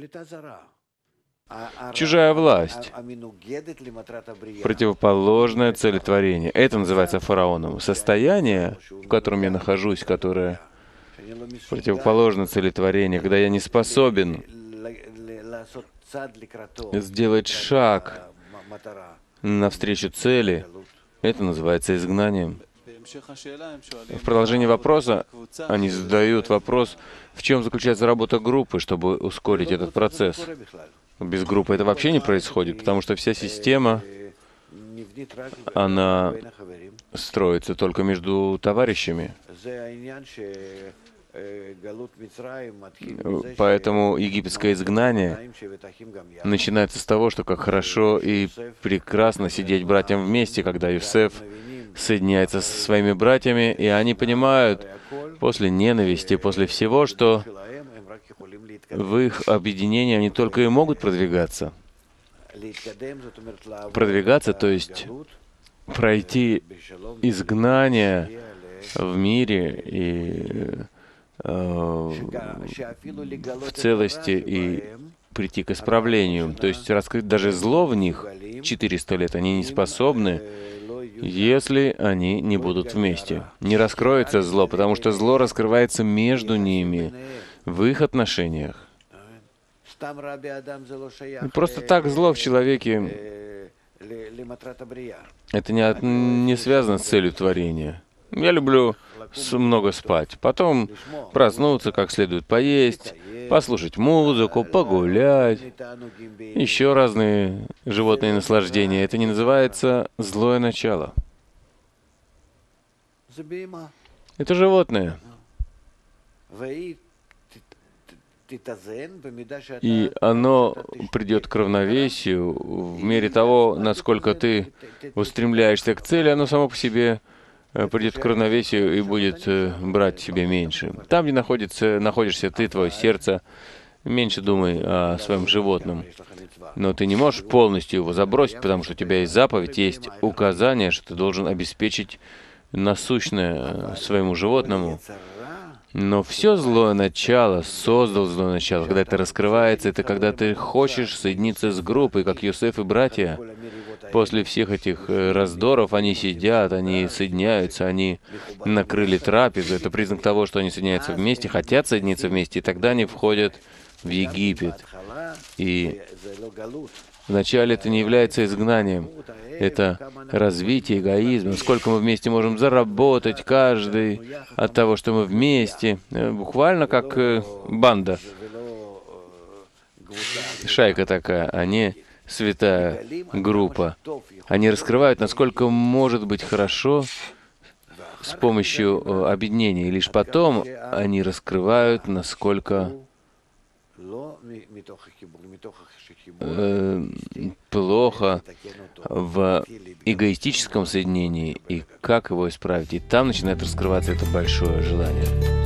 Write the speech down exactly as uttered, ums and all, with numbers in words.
Чужая власть, противоположное цели творения. Это называется фараоном. Состояние, в котором я нахожусь, которое противоположно цели творения, когда я не способен сделать шаг навстречу цели, это называется изгнанием. В продолжении вопроса они задают вопрос, в чем заключается работа группы, чтобы ускорить этот процесс. Без группы это вообще не происходит, потому что вся система, она строится только между товарищами. Поэтому египетское изгнание начинается с того, что как хорошо и прекрасно сидеть братьям вместе, когда Йосеф соединяется со своими братьями, и они понимают после ненависти, после всего, что в их объединении они только и могут продвигаться. Продвигаться, то есть пройти изгнание в мире и э, в целости и прийти к исправлению. То есть раскрыть даже зло в них четыреста лет они не способны, если они не будут вместе. Не раскроется зло, потому что зло раскрывается между ними, в их отношениях. Просто так зло в человеке, это не, от, не связано с целью творения. Я люблю много спать, потом проснуться, как следует поесть, послушать музыку, погулять, еще разные животные наслаждения. Это не называется злое начало. Это животное. И оно придет к равновесию в мере того, насколько ты устремляешься к цели, оно само по себе придет к равновесию и будет брать себе меньше. Там, где находится, находишься ты, твое сердце, меньше думай о своем животном. Но ты не можешь полностью его забросить, потому что у тебя есть заповедь, есть указание, что ты должен обеспечить насущное своему животному. Но все злое начало, создал злое начало, когда это раскрывается, это когда ты хочешь соединиться с группой, как Йосеф и братья. После всех этих раздоров они сидят, они соединяются, они накрыли трапезу. Это признак того, что они соединяются вместе, хотят соединиться вместе, и тогда они входят в Египет. И вначале это не является изгнанием, это развитие эгоизма. Сколько мы вместе можем заработать, каждый от того, что мы вместе. Буквально как банда. Шайка такая, а не святая группа. Они раскрывают, насколько может быть хорошо с помощью объединения. И лишь потом они раскрывают, насколько э, плохо в эгоистическом соединении и как его исправить. И там начинает раскрываться это большое желание.